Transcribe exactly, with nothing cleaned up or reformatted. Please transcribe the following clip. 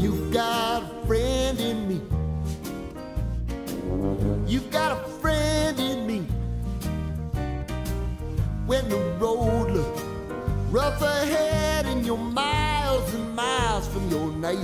You've got a friend in me. You've got a friend in me. When the road looks rough ahead and you're miles and miles from your nice